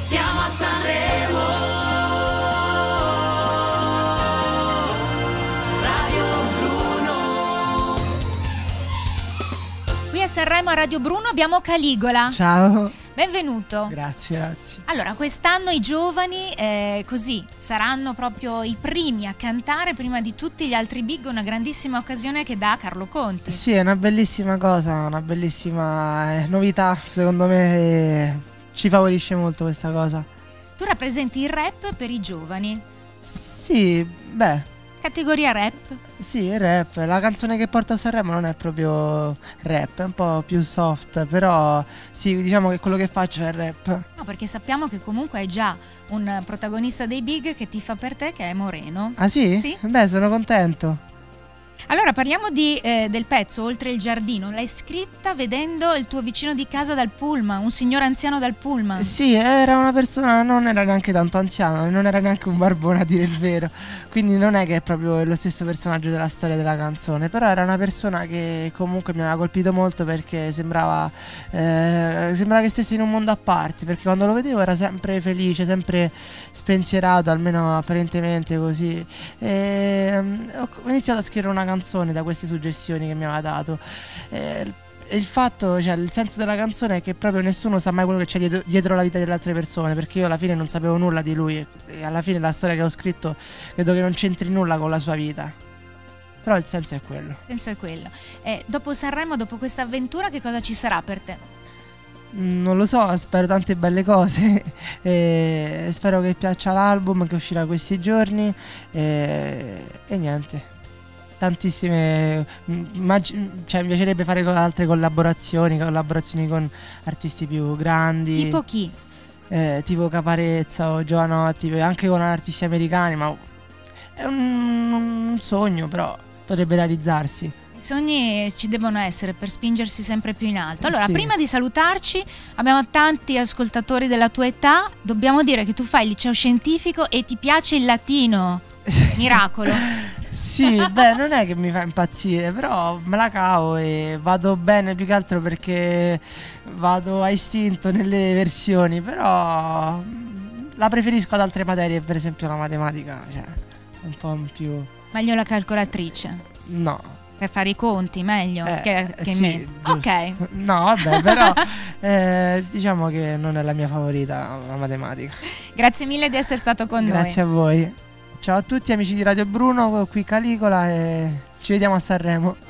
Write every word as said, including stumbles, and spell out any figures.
Siamo a Sanremo. Radio Bruno. Qui a Sanremo a Radio Bruno abbiamo Caligola. Ciao. Benvenuto. Grazie, grazie. Allora, quest'anno i giovani eh, così saranno proprio i primi a cantare prima di tutti gli altri big, una grandissima occasione che dà Carlo Conti. Sì, è una bellissima cosa, una bellissima eh, novità, secondo me eh, ci favorisce molto questa cosa. Tu rappresenti il rap per i giovani. Sì, beh, Categoria rap. sì, il rap, la canzone che porto a Sanremo non è proprio rap, è un po' più soft, però sì, diciamo che quello che faccio è rap. No, perché sappiamo che comunque hai già un protagonista dei big che tifa per te, che è Moreno. Ah sì? Sì. Beh, sono contento. Allora parliamo di, eh, del pezzo Oltre il giardino. L'hai scritta vedendo il tuo vicino di casa dal pullman, un signore anziano dal pullman. Sì, era una persona, non era neanche tanto anziano, non era neanche un barbone a dire il vero, quindi non è che è proprio lo stesso personaggio della storia della canzone, però era una persona che comunque mi aveva colpito molto perché sembrava, eh, sembrava che stesse in un mondo a parte, perché quando lo vedevo era sempre felice, sempre spensierato, almeno apparentemente così. E, um, ho iniziato a scrivere una canzone da queste suggestioni che mi aveva dato. E, E il fatto, cioè il senso della canzone è che proprio nessuno sa mai quello che c'è dietro, dietro la vita delle altre persone, perché io alla fine non sapevo nulla di lui e, e alla fine la storia che ho scritto vedo che non c'entri nulla con la sua vita, però il senso è quello. Il senso è quello. E dopo Sanremo, dopo questa avventura, che cosa ci sarà per te? Mm, Non lo so, spero tante belle cose e spero che piaccia l'album che uscirà questi giorni e, e niente. Tantissime, immag- cioè mi piacerebbe fare co- altre collaborazioni, collaborazioni con artisti più grandi, Tipo chi? eh, tipo Caparezza o Giovanotti, anche con artisti americani, ma è un, un sogno, però potrebbe realizzarsi. I sogni ci devono essere per spingersi sempre più in alto. Allora, Sì. prima di salutarci, abbiamo tanti ascoltatori della tua età. Dobbiamo dire che tu fai il liceo scientifico e ti piace il latino. Miracolo. Sì, beh, non è che mi fa impazzire, però me la cavo e vado bene più che altro perché vado a istinto nelle versioni, però mm, la preferisco ad altre materie, per esempio la matematica, cioè un po' più... Meglio la calcolatrice. no. Per fare i conti, meglio Eh, che, che in sì, mente. giusto. Ok. No, vabbè, però eh, diciamo che non è la mia favorita la matematica. Grazie mille di essere stato con Grazie noi. a voi. Ciao a tutti amici di Radio Bruno, qui Caligola e ci vediamo a Sanremo.